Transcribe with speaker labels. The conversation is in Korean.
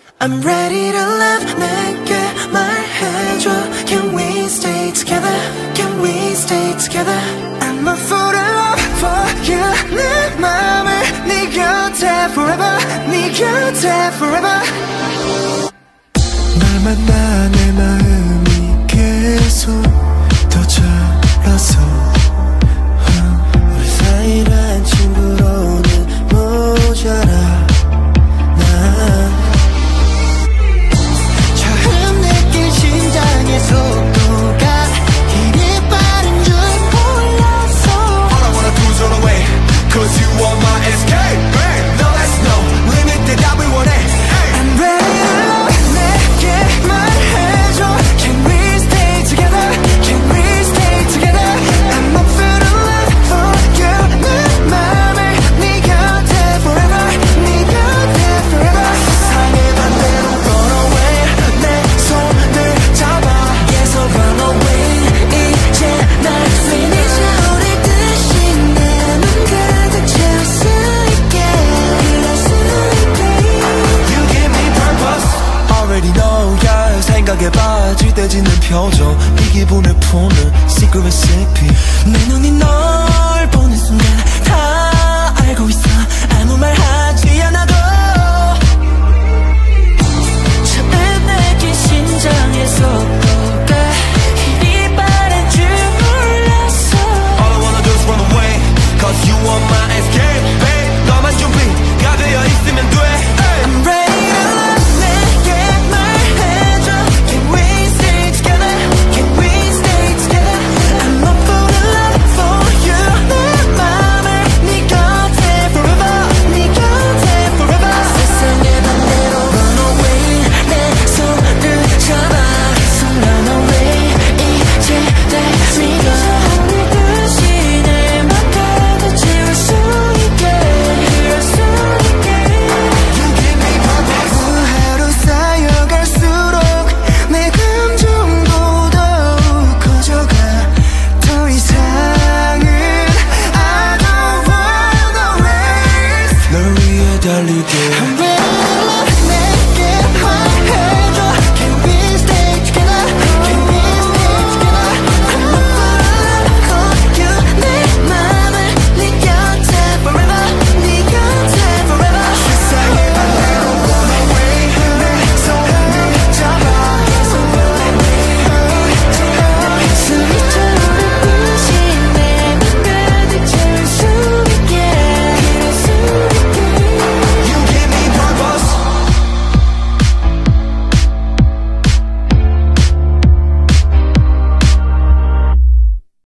Speaker 1: I'm ready to love 내게 말해줘 Can we stay together? Can we stay together? I'm a fool in love for you 내 맘을 네 곁에 forever 네 곁에 forever
Speaker 2: 널 만나 내 마음이 계속 더 자라서
Speaker 1: 우리 사이란 친구로는 모자라 처음 느낀 심장의 속도가 이리 빠른 줄 몰랐어
Speaker 2: All I wanna do is run away Cause you are my escape No that's no limit 대답을 원해
Speaker 1: I'm ready to love 내게 말해줘 Can we stay together? Can we stay together? I'm a fool in love for you 내 맘을 네 곁에 forever 네 곁에 forever 세상의 반대로 run away 내 손을 잡아 계속 run away 이제 날 이제 우리 뜻이 내 맘 가득 채울 수 있게 그럴 수 있게
Speaker 2: You give me purpose Already know yeah 생각해봐 질때지는 표정 이 기분을 푸는 secret recipe
Speaker 1: 내 눈이 널 보는 순간 다 알고 있어